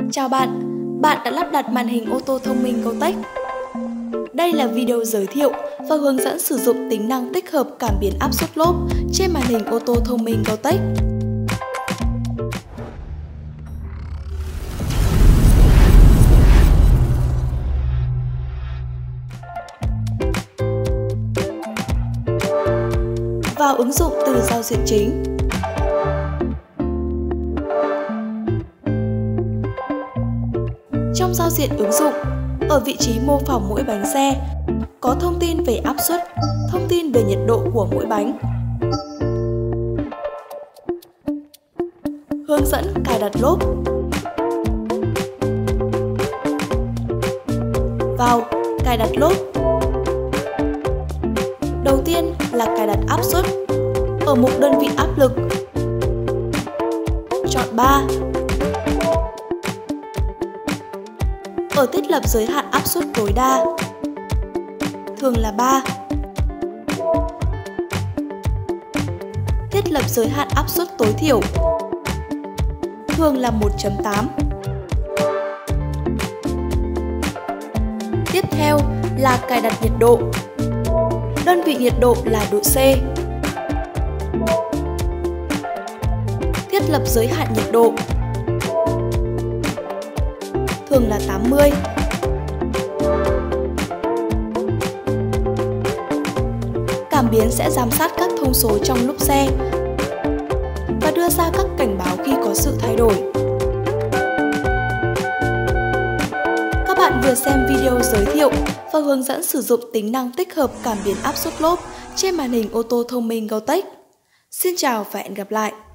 Chào bạn, bạn đã lắp đặt màn hình ô tô thông minh Gotek. Đây là video giới thiệu và hướng dẫn sử dụng tính năng tích hợp cảm biến áp suất lốp trên màn hình ô tô thông minh Gotek. Vào ứng dụng từ giao diện chính. Trong giao diện ứng dụng, ở vị trí mô phỏng mỗi bánh xe, có thông tin về áp suất, thông tin về nhiệt độ của mỗi bánh. Hướng dẫn cài đặt lốp. Vào cài đặt lốp. Đầu tiên là cài đặt áp suất. Ở mục đơn vị áp lực, chọn 3. Ở thiết lập giới hạn áp suất tối đa, thường là 3. Thiết lập giới hạn áp suất tối thiểu, thường là 1.8. Tiếp theo là cài đặt nhiệt độ. Đơn vị nhiệt độ là độ C. Thiết lập giới hạn nhiệt độ, thường là 80. Cảm biến sẽ giám sát các thông số trong lốp xe và đưa ra các cảnh báo khi có sự thay đổi. Các bạn vừa xem video giới thiệu và hướng dẫn sử dụng tính năng tích hợp cảm biến áp suất lốp trên màn hình ô tô thông minh Gotek. Xin chào và hẹn gặp lại!